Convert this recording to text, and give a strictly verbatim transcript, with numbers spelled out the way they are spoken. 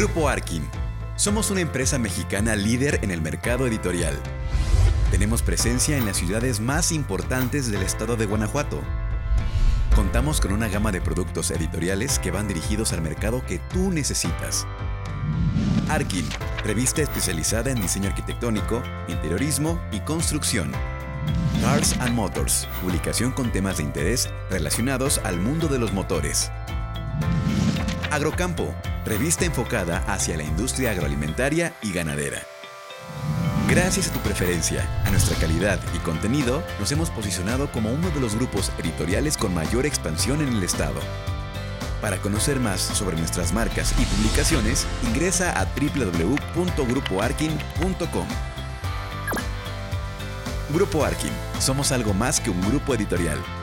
Grupo Arkin. Somos una empresa mexicana líder en el mercado editorial. Tenemos presencia en las ciudades más importantes del estado de Guanajuato. Contamos con una gama de productos editoriales que van dirigidos al mercado que tú necesitas. Arkin, revista especializada en diseño arquitectónico, interiorismo y construcción. Cars and Motors, publicación con temas de interés relacionados al mundo de los motores. Agrocampo, revista enfocada hacia la industria agroalimentaria y ganadera. Gracias a tu preferencia, a nuestra calidad y contenido, nos hemos posicionado como uno de los grupos editoriales con mayor expansión en el estado. Para conocer más sobre nuestras marcas y publicaciones, ingresa a doble u doble u doble u punto grupo arkin punto com. Grupo Arkin, somos algo más que un grupo editorial.